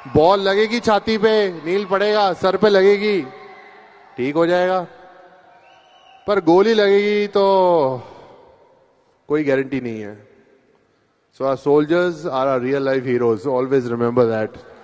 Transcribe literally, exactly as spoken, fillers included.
Ball लगेगी छाती पे, नील पड़ेगा, सर पे लगेगी, ठीक हो जाएगा, पर गोली लगेगी तो कोई गारंटी नहीं है. So our soldiers are our real life heroes, always remember that.